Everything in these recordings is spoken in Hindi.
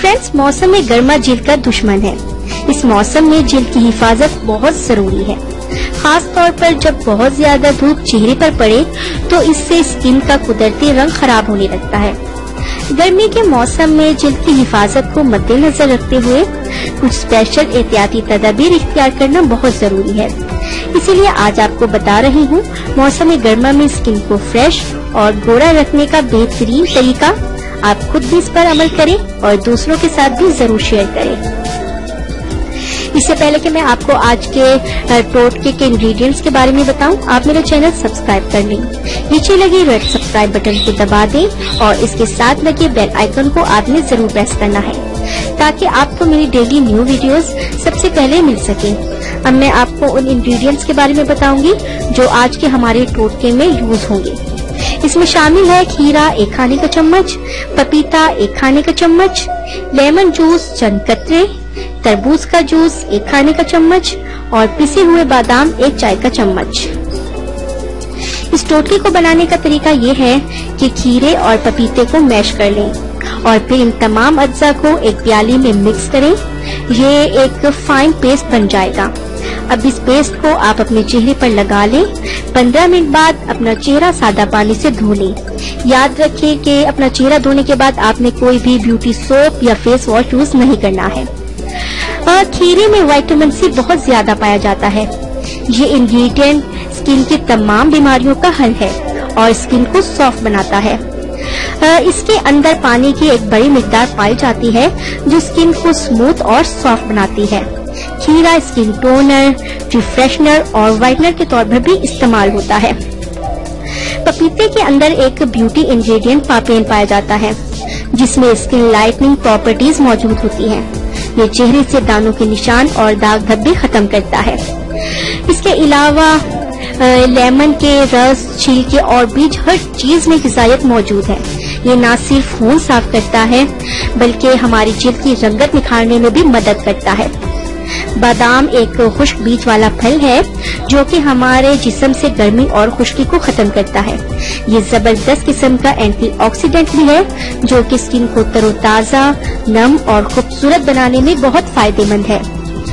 फ्रेंड्स, मौसम में गर्मा जल्द का दुश्मन है। इस मौसम में जल्द की हिफाजत बहुत जरूरी है, खास तौर पर जब बहुत ज्यादा धूप चेहरे पर पड़े तो इससे स्किन का कुदरती रंग खराब होने लगता है। गर्मी के मौसम में जल्द की हिफाजत को मद्देनजर रखते हुए कुछ स्पेशल एहतियाती तदाबीर इख्तियार करना बहुत जरूरी है। इसीलिए आज आपको बता रही हूँ मौसम गर्मा में स्किन को फ्रेश और गोरा रखने का बेहतरीन तरीका। आप खुद भी इस पर अमल करें और दूसरों के साथ भी जरूर शेयर करें। इससे पहले कि मैं आपको आज के टोटके के इंग्रेडिएंट्स के बारे में बताऊं, आप मेरा चैनल सब्सक्राइब कर लें। नीचे लगे रेड सब्सक्राइब बटन को दबा दें और इसके साथ लगे बेल आइकन को आपने जरूर प्रेस करना है ताकि आपको मेरी डेली न्यू वीडियोस सबसे पहले मिल सके। अब मैं आपको उन इंग्रेडिएंट्स के बारे में बताऊंगी जो आज के हमारे टोटके में यूज होंगे। इसमें शामिल है खीरा 1 खाने का चम्मच, पपीता 1 खाने का चम्मच, लेमन जूस चंद कतरे, तरबूज का जूस 1 खाने का चम्मच और पिसे हुए बादाम 1 चाय का चम्मच। इस टोटके को बनाने का तरीका ये है कि खीरे और पपीते को मैश कर लें और फिर इन तमाम अज्जा को एक प्याली में मिक्स करें। ये एक फाइन पेस्ट बन जाएगा। अब इस पेस्ट को आप अपने चेहरे पर लगा लें। 15 मिनट बाद अपना चेहरा सादा पानी से धो लें। याद रखें कि अपना चेहरा धोने के बाद आपने कोई भी ब्यूटी सोप या फेस वॉश यूज नहीं करना है। खीरे में विटामिन सी बहुत ज्यादा पाया जाता है। ये इंग्रेडिएंट स्किन की तमाम बीमारियों का हल है और स्किन को सॉफ्ट बनाता है। इसके अंदर पानी की एक बड़ी मिकदार पाई जाती है जो स्किन को स्मूथ और सॉफ्ट बनाती है। खीरा स्किन टोनर, रिफ्रेशनर और व्हाइटनर के तौर पर भी इस्तेमाल होता है। पपीते के अंदर एक ब्यूटी इंग्रेडिएंट पापेन पाया जाता है जिसमें स्किन लाइटनिंग प्रॉपर्टीज मौजूद होती हैं। ये चेहरे से दानों के निशान और दाग धब्बे खत्म करता है। इसके अलावा लेमन के रस, छिलके और बीज हर चीज में ग़िज़ायत मौजूद है। ये न सिर्फ खून साफ करता है बल्कि हमारी जल्द की रंगत निखारने में भी मदद करता है। बादाम एक खुश्क बीज वाला फल है जो कि हमारे जिस्म से गर्मी और खुश्की को खत्म करता है। ये जबरदस्त किस्म का एंटीऑक्सीडेंट भी है जो कि स्किन को तरोताजा, नम और खूबसूरत बनाने में बहुत फायदेमंद है।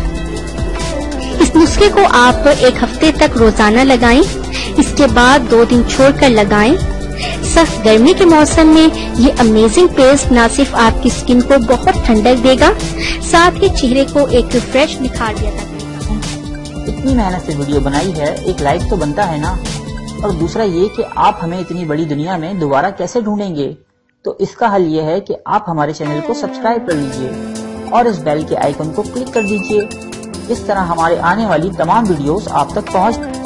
इस नुस्खे को आप 1 हफ्ते तक रोजाना लगाएं। इसके बाद 2 दिन छोड़कर लगाएं। सख्त गर्मी के मौसम में ये अमेजिंग पेस्ट न सिर्फ आपकी स्किन को बहुत ठंडक देगा, साथ ही चेहरे को एक फ्रेश निखार भी अदा करेगा। इतनी मेहनत से वीडियो बनाई है, एक लाइक तो बनता है ना। और दूसरा ये कि आप हमें इतनी बड़ी दुनिया में दोबारा कैसे ढूंढेंगे, तो इसका हल ये है कि आप हमारे चैनल को सब्सक्राइब कर लीजिए और इस बेल के आइकन को क्लिक कर दीजिए। इस तरह हमारे आने वाली तमाम वीडियोस आप तक पहुंच